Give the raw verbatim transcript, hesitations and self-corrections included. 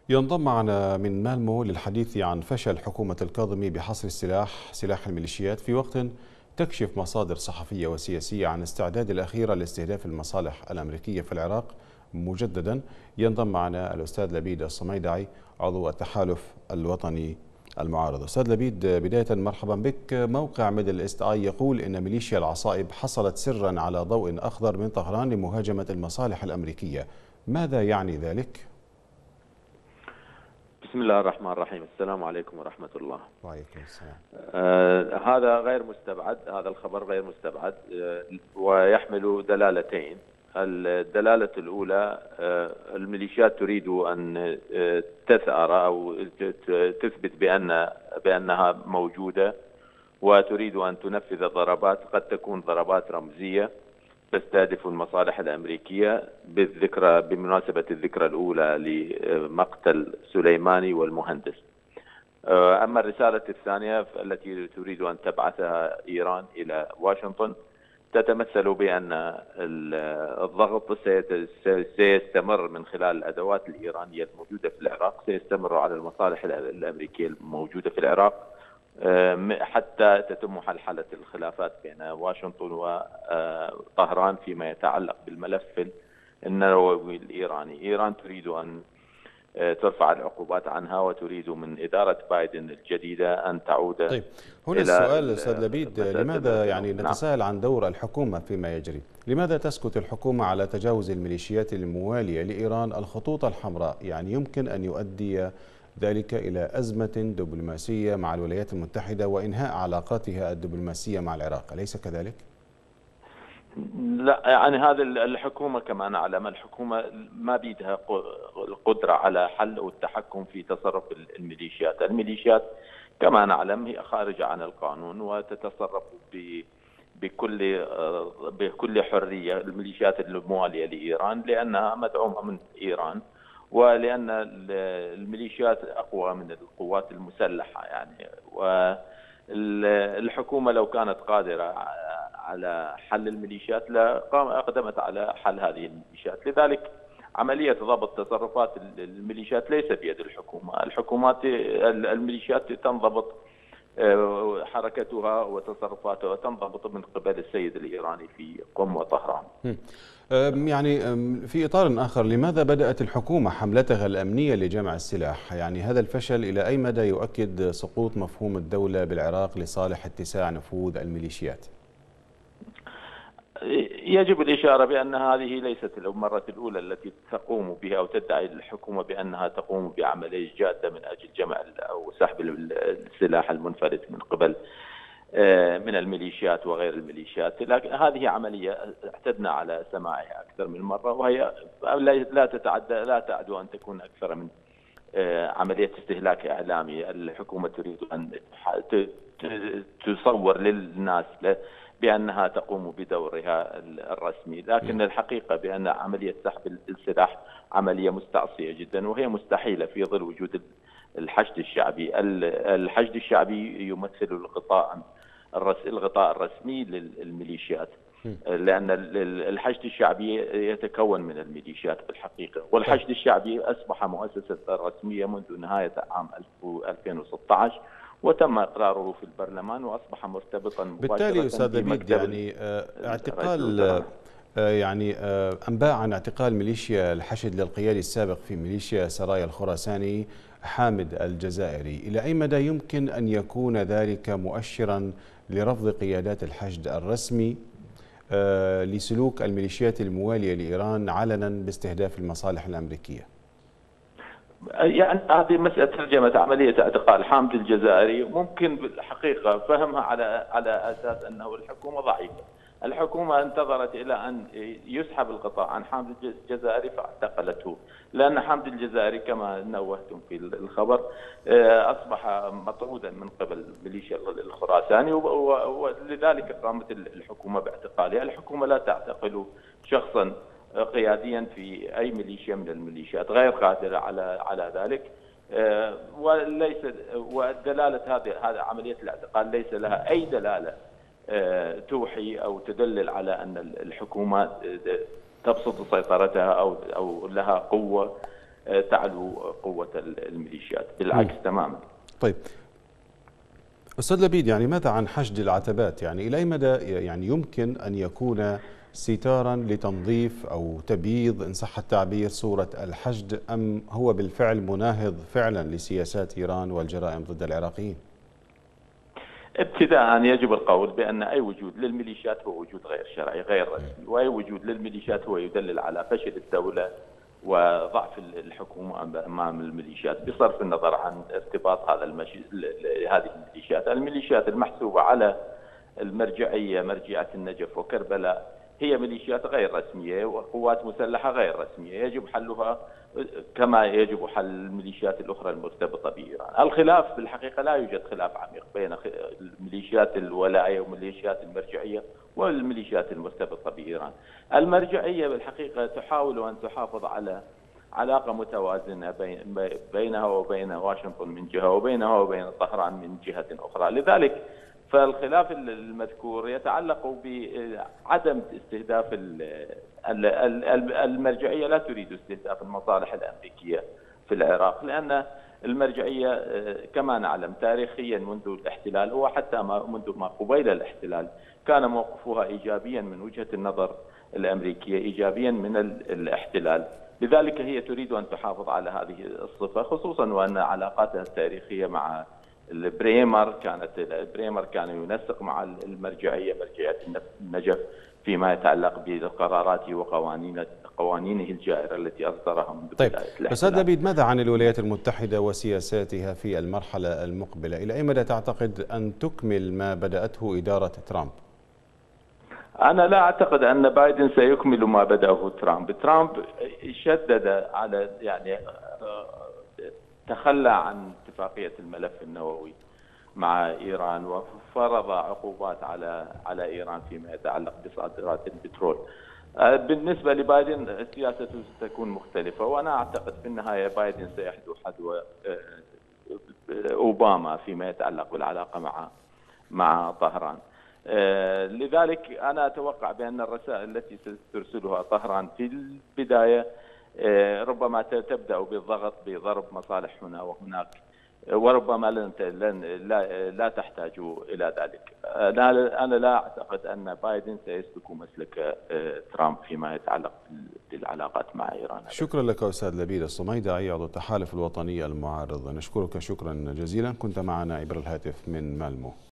ينضم معنا من مالمو للحديث عن فشل حكومة الكاظمي بحصر السلاح سلاح الميليشيات في وقت تكشف مصادر صحفية وسياسية عن استعداد الأخيرة لاستهداف المصالح الأمريكية في العراق مجددا. ينضم معنا الأستاذ لبيد الصميدعي عضو التحالف الوطني المعارض. أستاذ لبيد، بداية مرحبا بك. موقع ميدل إيست آي يقول إن ميليشيا العصائب حصلت سرا على ضوء أخضر من طهران لمهاجمة المصالح الأمريكية، ماذا يعني ذلك؟ بسم الله الرحمن الرحيم. السلام عليكم ورحمة الله. وعليكم السلام. آه هذا غير مستبعد، هذا الخبر غير مستبعد آه ويحمل دلالتين. الدلالة الأولى آه الميليشيات تريد أن آه تثأر أو تثبت بأن بأنها موجودة، وتريد أن تنفذ ضربات قد تكون ضربات رمزية تستهدف المصالح الأمريكية بالذكرى بمناسبة الذكرى الأولى لمقتل سليماني والمهندس. أما الرسالة الثانية التي تريد أن تبعثها إيران إلى واشنطن تتمثل بأن الضغط سيستمر من خلال الأدوات الإيرانية الموجودة في العراق، سيستمر على المصالح الأمريكية الموجودة في العراق حتى تتم حلحلة الخلافات بين واشنطن وطهران فيما يتعلق بالملف النووي الإيراني. إيران تريد أن ترفع العقوبات عنها، وتريد من إدارة بايدن الجديدة أن تعود. طيب، هنا السؤال أستاذ لبيد، لماذا يعني نتساءل عن دور الحكومة فيما يجري؟ لماذا تسكت الحكومة على تجاوز الميليشيات الموالية لإيران الخطوط الحمراء؟ يعني يمكن أن يؤدي ذلك إلى أزمة دبلوماسية مع الولايات المتحدة وإنهاء علاقاتها الدبلوماسية مع العراق، أليس كذلك؟ لا، يعني هذه الحكومة كما نعلم الحكومة ما بيدها القدرة على حل والتحكم في تصرف الميليشيات. الميليشيات كما نعلم هي خارجة عن القانون وتتصرف بكل بكل حرية. الميليشيات الموالية لإيران لأنها مدعومة من إيران، ولأن الميليشيات أقوى من القوات المسلحة يعني. والحكومة لو كانت قادرة على حل الميليشيات لقدمت على حل هذه الميليشيات. لذلك عملية ضبط تصرفات الميليشيات ليس بيد الحكومة. الحكومات الميليشيات تنضبط حركتها وتصرفاتها تنضبط من قبل السيد الإيراني في قم وطهران. يعني في إطار آخر، لماذا بدأت الحكومة حملتها الأمنية لجمع السلاح؟ يعني هذا الفشل إلى أي مدى يؤكد سقوط مفهوم الدولة بالعراق لصالح اتساع نفوذ الميليشيات؟ يجب الإشارة بأن هذه ليست المرة الأولى التي تقوم بها أو تدعي الحكومة بأنها تقوم بعملية جادة من أجل جمع أو سحب السلاح المنفلت من قبل من الميليشيات وغير الميليشيات. لكن هذه عملية اعتدنا على سماعها أكثر من مرة، وهي لا تتعدى لا تعد أن تكون أكثر من عملية استهلاك إعلامي. الحكومة تريد أن تصور للناس بأنها تقوم بدورها الرسمي، لكن الحقيقة بأن عملية سحب السلاح عملية مستعصية جدا، وهي مستحيلة في ظل وجود الحشد الشعبي. الحشد الشعبي يمثل الغطاء الغطاء الرسمي للميليشيات، لأن الحشد الشعبي يتكون من الميليشيات بالحقيقة، والحشد الشعبي أصبح مؤسسة رسمية منذ نهاية عام ألفين وستة عشر، وتم إقراره في البرلمان وأصبح مرتبطا مباشرة. بالتالي أستاذ لبيد، يعني اعتقال يعني أنباء عن اعتقال ميليشيا الحشد للقيادي السابق في ميليشيا سرايا الخراساني حامد الجزائري، إلى أي مدى يمكن أن يكون ذلك مؤشرا لرفض قيادات الحشد الرسمي لسلوك الميليشيات الموالية لإيران علنا باستهداف المصالح الأمريكية؟ يعني هذه مسألة ترجمة عملية اعتقال حامد الجزائري ممكن بالحقيقة فهمها على على أساس أنه الحكومة ضعيفة. الحكومة انتظرت إلى أن يسحب القطاع عن حامد الجزائري فاعتقلته، لأن حامد الجزائري كما نوهتم في الخبر أصبح مطرودا من قبل ميليشيا الخراساني، ولذلك قامت الحكومة باعتقاله. الحكومة لا تعتقل شخصا قياديا في أي ميليشيا من الميليشيات، غير قادرة على على ذلك، وليس ودلالة هذه هذه عملية الاعتقال ليس لها أي دلالة توحي أو تدلل على أن الحكومة تبسط سيطرتها أو أو لها قوة تعلو قوة الميليشيات، بالعكس تماما. طيب أستاذ لبيد، يعني ماذا عن حشد العتبات؟ يعني إلى أي مدى يعني يمكن أن يكون ستارا لتنظيف أو تبييض إن صح التعبير صورة الحشد، أم هو بالفعل مناهض فعلا لسياسات إيران والجرائم ضد العراقيين؟ ابتداء يجب القول بأن أي وجود للميليشيات هو وجود غير شرعي غير رسمي، وأي وجود للميليشيات هو يدلل على فشل الدولة وضعف الحكومة أمام الميليشيات، بصرف النظر عن ارتباط هذا المش... هذه الميليشيات. الميليشيات المحسوبة على المرجعية، مرجعية النجف وكربلاء، هي ميليشيات غير رسمية وقوات مسلحة غير رسمية، يجب حلها كما يجب حل الميليشيات الأخرى المرتبطة بإيران. الخلاف بالحقيقة لا يوجد خلاف عميق بين الميليشيات الولاية وميليشيات المرجعية والميليشيات المرتبطة بإيران. المرجعية بالحقيقة تحاول أن تحافظ على علاقة متوازنة بينها وبين واشنطن من جهة وبينها وبين طهران من جهة أخرى. لذلك فالخلاف المذكور يتعلق بعدم استهداف المرجعية، لا تريد استهداف المصالح الأمريكية في العراق، لأن المرجعية كما نعلم تاريخيا منذ الاحتلال وحتى منذ ما قبيل الاحتلال كان موقفها إيجابيا من وجهة النظر الأمريكية، إيجابيا من الاحتلال. لذلك هي تريد أن تحافظ على هذه الصفة، خصوصا وأن علاقاتها التاريخية مع البريمر كانت البريمر كان ينسق مع المرجعية، مرجعية النجف، فيما يتعلق بقراراته وقوانين قوانينه الجائرة التي أصدرها منذ طيب. بداية الاحتلال. أستاذ لبيد، ماذا عن الولايات المتحدة وسياساتها في المرحلة المقبلة؟ إلى أي مدى تعتقد أن تكمل ما بدأته إدارة ترامب؟ أنا لا أعتقد أن بايدن سيكمل ما بدأه ترامب. ترامب شدد على يعني تخلى عن اتفاقية الملف النووي مع إيران وفرض عقوبات على على إيران فيما يتعلق بصادرات البترول. بالنسبة لبايدن سياسته ستكون مختلفة، وأنا أعتقد في النهاية بايدن سيحذو حذو أوباما فيما يتعلق بالعلاقة مع مع طهران. لذلك أنا أتوقع بأن الرسائل التي سترسلها طهران في البداية ربما تبدأ بالضغط بضرب مصالح هنا وهناك، وربما لن لا, لا تحتاج إلى ذلك. أنا لا أعتقد أن بايدن سيسلك مسلك ترامب فيما يتعلق بالعلاقات مع إيران. شكرا لك أستاذ لبيد الصميدعي عضو التحالف الوطني المعارض، نشكرك شكرا جزيلا، كنت معنا عبر الهاتف من مالمو.